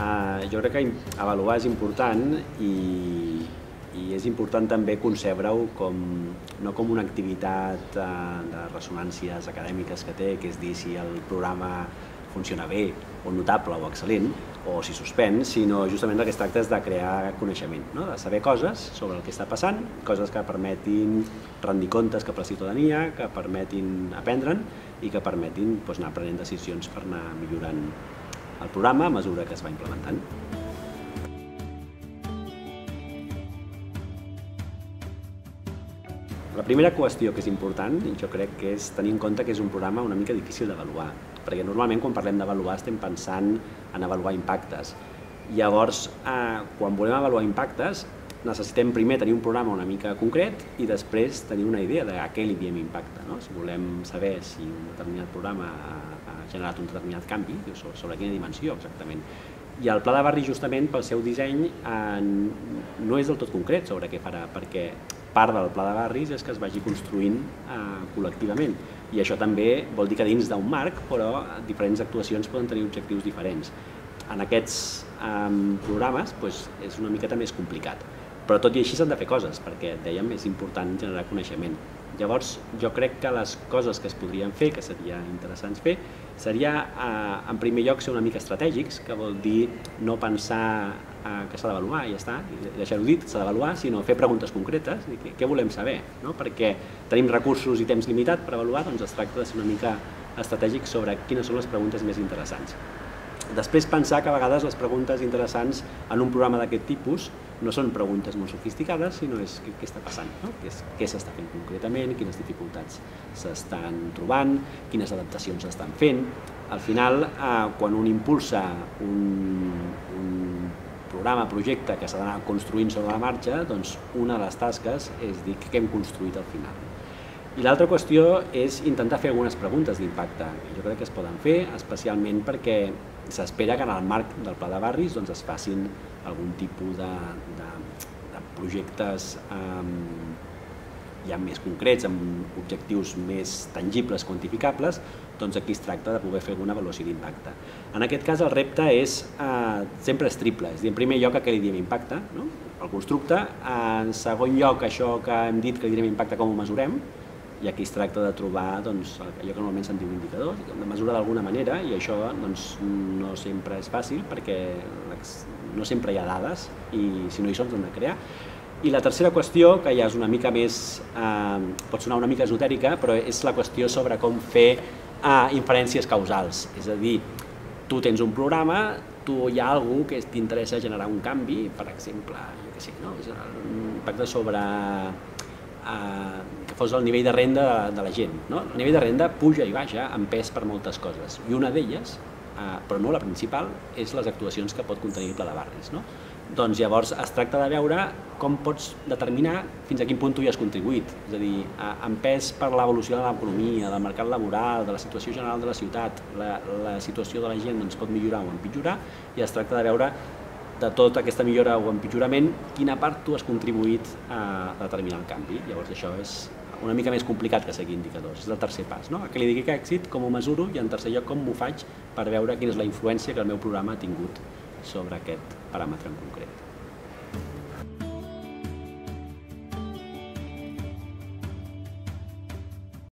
Jo crec que avaluar és important i és important també concebre-ho no com una activitat de ressonàncies acadèmiques que té, que és dir si el programa funciona bé, o notable, o excel·lent, o si suspèn, sinó justament el que es tracta és de crear coneixement, de saber coses sobre el que està passant, coses que permetin rendir comptes cap a la ciutadania, que permetin aprendre'n i que permetin anar prenent decisions per anar millorant el programa a mesura que es va implementant. La primera qüestió que és important, jo crec que és tenir en compte que és un programa una mica difícil d'avaluar, perquè normalment quan parlem d'avaluar estem pensant en avaluar impactes. Llavors, quan volem avaluar impactes, necessitem primer tenir un programa una mica concret i després tenir una idea de a què li diem impacte. Si volem saber si un determinat programa ha generat un determinat canvi, sobre quina dimensió exactament. I el pla de barri, justament, pel seu disseny, no és del tot concret sobre què farà, perquè part del pla de barris és que es vagi construint col·lectivament. I això també vol dir que dins d'un marc, però diferents actuacions poden tenir objectius diferents. En aquests programes és una miqueta més complicat. Però tot i així s'han de fer coses, perquè, dèiem, és important generar coneixement. Llavors, jo crec que les coses que es podrien fer, que seria interessants fer, seria, en primer lloc, ser una mica estratègics, que vol dir no pensar que s'ha d'avaluar i ja està, i deixar-ho dit, s'ha d'avaluar, sinó fer preguntes concretes, i què volem saber, perquè tenim recursos i temps limitat per avaluar, doncs es tracta de ser una mica estratègics sobre quines són les preguntes més interessants. Després, pensar que a vegades les preguntes interessants en un programa d'aquest tipus no són preguntes molt sofisticades, sinó és què està passant, què s'està fent concretament, quines dificultats s'estan trobant, quines adaptacions s'estan fent. Al final, quan un impulsa un programa, projecte que s'ha d'anar construint sobre la marxa, doncs una de les tasques és dir què hem construït al final. I l'altra qüestió és intentar fer algunes preguntes d'impacte. Jo crec que es poden fer, especialment perquè s'espera que en el marc del pla de barris es facin algun tipus de projectes ja més concrets, amb objectius més tangibles, quantificables, doncs aquí es tracta de poder fer alguna avaluació d'impacte. En aquest cas el repte sempre és triple, és a dir, en primer lloc a què li diem impacte, el constructe, en segon lloc això que hem dit que li direm impacte com ho mesurem, i aquí es tracta de trobar allò que normalment se'n diu indicadors, de mesurar d'alguna manera, i això no sempre és fàcil perquè no sempre hi ha dades i si no hi són s'han de crear. I la tercera qüestió, que ja és una mica més, pot sonar una mica esotèrica, però és la qüestió sobre com fer inferències causals. És a dir, tu tens un programa, hi ha algú que t'interessa generar un canvi, per exemple, jo què sé, un impacte sobre que fos el nivell de renda de la gent. El nivell de renda puja i baixa en pes per moltes coses, i una d'elles, però no la principal, és les actuacions que pot contenir el pla de barris. Doncs llavors es tracta de veure com pots determinar fins a quin punt tu hi has contribuït, és a dir, en pes per l'evolució de l'economia, del mercat laboral, de la situació general de la ciutat, la situació de la gent pot millorar o empitjorar, i es tracta de veure de tota aquesta millora o empitjorament, quina part tu has contribuït a determinar el canvi. Llavors això és una mica més complicat que seguir indicadors, és el tercer pas. A què li digui que èxit, com ho mesuro, i en tercer lloc com m'ho faig per veure quina és la influència que el meu programa ha tingut sobre aquest paràmetre en concret.